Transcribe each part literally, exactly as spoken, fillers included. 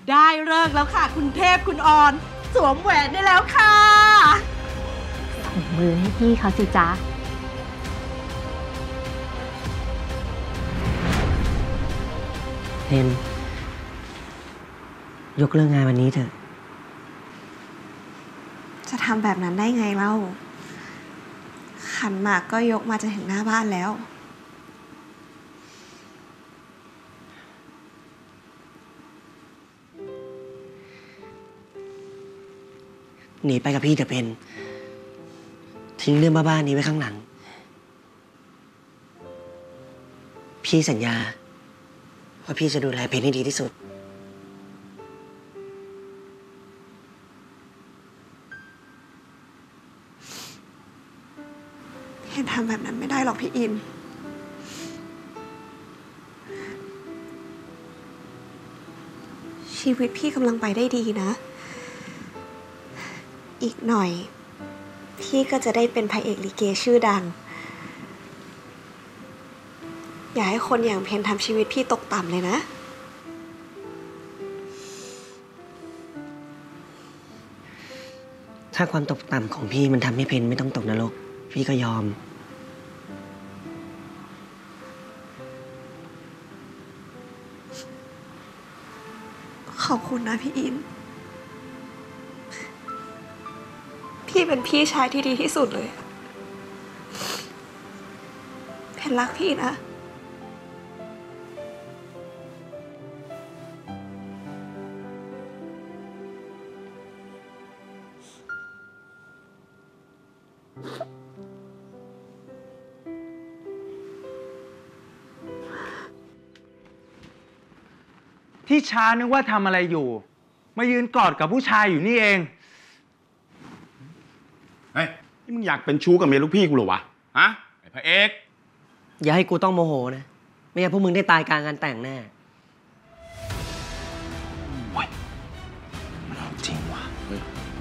ได้เลิกแล้วค่ะคุณเทพคุณออนสวมแหวนได้แล้วค่ะส่งมือให้พี่เขาสิจ๊ะเพนยกเลิกงานวันนี้เถอะจะทำแบบนั้นได้ไงเล่าขันหมากก็ยกมาจะถึงหน้าบ้านแล้วหนีไปกับพี่เถอะเพนทิ้งเรื่องบ้าๆนี้ไว้ข้างหลังพี่สัญญาว่าพี่จะดูแลเพนให้ดีที่สุดเห็นทำแบบนั้นไม่ได้หรอกพี่อินชีวิตพี่กำลังไปได้ดีนะอีกหน่อยพี่ก็จะได้เป็นพระเอกลิเกชื่อดังอย่าให้คนอย่างเพนทำชีวิตพี่ตกต่ำเลยนะถ้าความตกต่ำของพี่มันทำให้เพนไม่ต้องตกนรกพี่ก็ยอมขอบคุณนะพี่อินพี่เป็นพี่ชายที่ดีที่สุดเลยเพนรักพี่นะที่ช้านึกว่าทำอะไรอยู่มายืนกอดกับผู้ชายอยู่นี่เองเฮ้ยนี่มึงอยากเป็นชู้กับเมียลูกพี่กูเหรอวะฮะไอ้พระเอกอย่าให้กูต้องโมโหนะไม่งั้นพวกมึงได้ตายกลางงานแต่งแน่โอ้ยมันเอาจริงว่ะเฮ้ย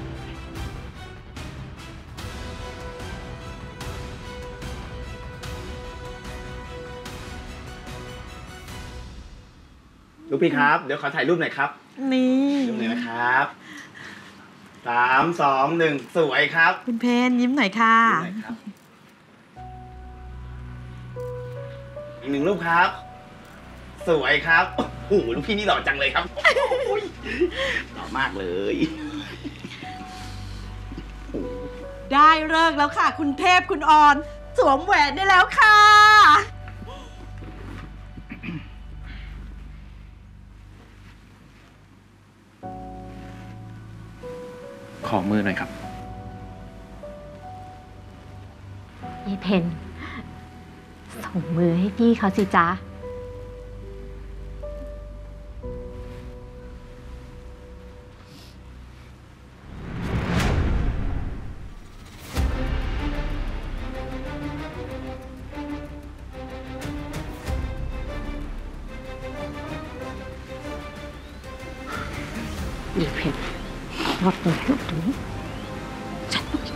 ลูกพี่ครับเดี๋ยวขอถ่ายรูปหน่อยครับนี่รูปหน่อยนะครับสามสองหนึ่งสวยครับคุณเพนยิ้มหน่อยค่ะยิ้มหน่อยครับอีกหนึ่งรูปครับสวยครับโอ้โหลูกพี่นี่หล่อจังเลยครับหล่อมากเลยได้เลิกแล้วค่ะคุณเทพคุณออนสวมแหวนได้แล้วค่ะขอมือหน่อยครับยายเพนส่งมือให้พี่เขาสิจ๊ะยายเพนรอดเลยลูกดูฉันต้อง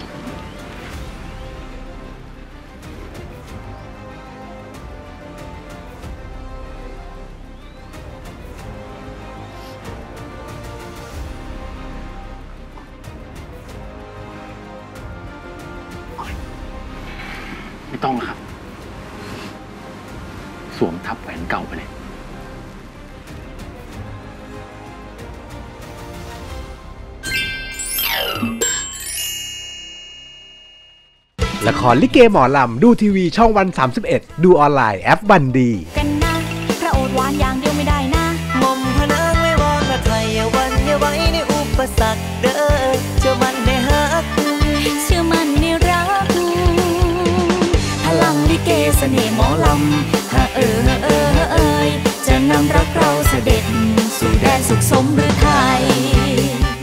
ไม่ต้องครับสวมทับแหวนเก่าไปเลยละครลิเกหมอลำดูทีวีช่องวันสามสิบเอ็ดดูออนไลน์แอปบันดีกันนะพระโอษฐ์หวานอย่างเดียวไม่ได้นะงมพนังไม่วางละไทยอย่าวันอย่าไว้ในอุปสรรคเด้อเชื่อมันในฮักเชื่อมันในรักพลังลิเกเสน่ห์หมอลำฮะเออเออเอยจะนำรักเราเสด็จสู่แดนสุขสมหรือไทย